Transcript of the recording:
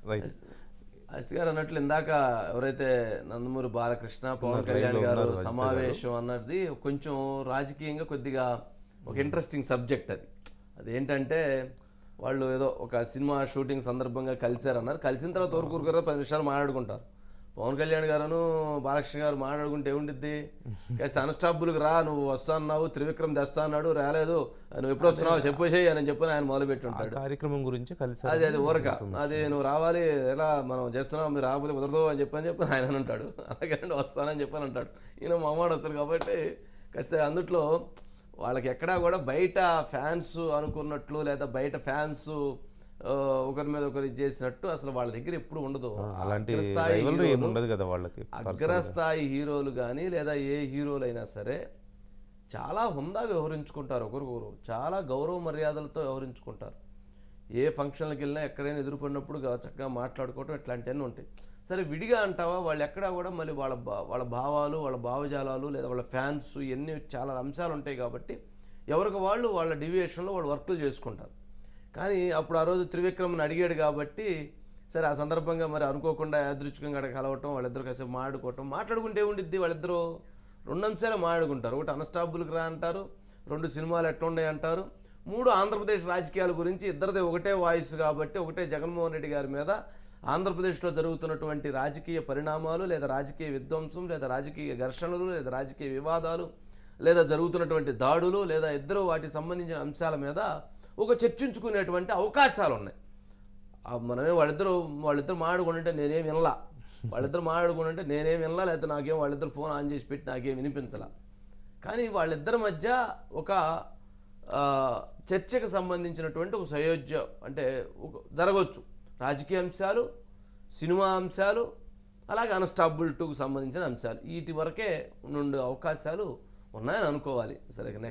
అజిత్ గారు అన్నట్లు ఇందాక ఎవరైతే నందమూరి బాలకృష్ణ పవన్ కళ్యాణ్ గారు సమావేశం అన్నది కొంచెం రాజకీయంగా కొద్దిగా ఒక ఇంట్రెస్టింగ్ సబ్జెక్ట్. అదేంటంటే వాళ్ళు ఏదో ఒక సినిమా షూటింగ్ సందర్భంగా కలిశారన్నారు. కలిసిన తర్వాత ఊరుకూరుకూర 10 నిమిషాలు మాట్లాడుకుంటారు. పవన్ కళ్యాణ్ గారును బాలకృష్ణ గారు మాట్లాడుకుంటే ఏముండిద్ది, అన్స్టాపుల్కి రా, నువ్వు వస్తా అన్నావు, త్రివిక్రమ్ తెస్తా అన్నాడు, రాలేదు, నువ్వు ఎప్పుడు వస్తున్నావు చెప్పేసేయి అని చెప్పని ఆయన మొదలుపెట్టి ఉంటాడు. కార్యక్రమం గురించి కలిసి అది ఊరక, అది నువ్వు రావాలి, ఎలా మనం చేస్తున్నావు, మీరు రాకపోతే కుదరదు అని చెప్పని ఆయన అంటాడు. అలాగే వస్తానని చెప్పని అంటాడు. ఈయన మామాడు వస్తారు కాబట్టి ఖచ్చితంగా అందుట్లో వాళ్ళకి ఎక్కడా కూడా బయట ఫ్యాన్స్ అనుకున్నట్లు లేదా బయట ఫ్యాన్స్ ఒకరి మీద ఒకరు చేసినట్టు అసలు వాళ్ళ దగ్గర ఎప్పుడు ఉండదు. అగ్రస్థాయి హీరోలు కానీ లేదా ఏ హీరోలు అయినా సరే చాలా హుందాగా వ్యవహరించుకుంటారు, ఒకరికొకరు చాలా గౌరవ మర్యాదలతో వ్యవహరించుకుంటారు. ఏ ఫంక్షన్లకు వెళ్ళినా ఎక్కడైనా ఎదుర్కొన్నప్పుడు చక్కగా మాట్లాడుకోవటం ఇట్లాంటివన్నీ ఉంటాయి. సరే విడిగా అంటావా, వాళ్ళు ఎక్కడా కూడా మళ్ళీ వాళ్ళ భావాలు, వాళ్ళ భావజాలాలు లేదా వాళ్ళ ఫ్యాన్స్ ఇవన్నీ చాలా అంశాలు ఉంటాయి కాబట్టి ఎవరికి వాళ్ళు వాళ్ళ డివియేషన్లో వాళ్ళు వర్కులు చేసుకుంటారు. కానీ అప్పుడు ఆ రోజు త్రివిక్రమ్ని అడిగాడు కాబట్టి సరే ఆ సందర్భంగా మరి అనుకోకుండా యాదృచ్ఛికంగా అక్కడ కలవటం, వాళ్ళిద్దరు కాసేపు మాట్లాడుకుంటే ఉండిద్ది. వాళ్ళిద్దరూ 2 అంశాలు మాట్లాడుకుంటారు. ఒకటి అన్స్టాపుల్కి రా అంటారు, 2 సినిమాలు ఎట్లున్నాయి అంటారు, 3 ఆంధ్రప్రదేశ్ రాజకీయాల గురించి. ఇద్దరిది ఒకటే వాయిస్ కాబట్టి ఒకటే జగన్మోహన్ రెడ్డి గారి మీద ఆంధ్రప్రదేశ్లో జరుగుతున్నటువంటి రాజకీయ పరిణామాలు లేదా రాజకీయ విధ్వంసం లేదా రాజకీయ ఘర్షణలు లేదా రాజకీయ వివాదాలు లేదా జరుగుతున్నటువంటి దాడులు లేదా ఇద్దరు వాటికి సంబంధించిన అంశాల మీద ఒక చర్చించుకునేటువంటి అవకాశాలు ఉన్నాయి. మనమే వాళ్ళిద్దరు మాట్లాడుకుంటే నేనేం వినలా, వాళ్ళిద్దరు మాట్లాడుకుంటే నేనేం వినలా, లేకపోతే నాకేం వాళ్ళిద్దరు ఫోన్ ఆన్ చేసి పెట్టి నాకేం వినిపించలా. కానీ వాళ్ళిద్దరి మధ్య ఒక చర్చకు సంబంధించినటువంటి ఒక సయోధ్య అంటే జరగవచ్చు. రాజకీయ అంశాలు, సినిమా అంశాలు, అలాగే అన్స్టాపుల్ 2కు సంబంధించిన అంశాలు, వీటి వరకే 2 అవకాశాలు ఉన్నాయని అనుకోవాలి. సరే.